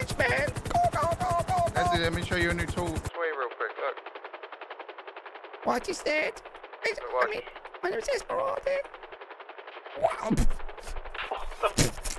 Man, go. Let me show you a new tool. Sway real quick, look. What is that? What? I mean, what is this, Wow.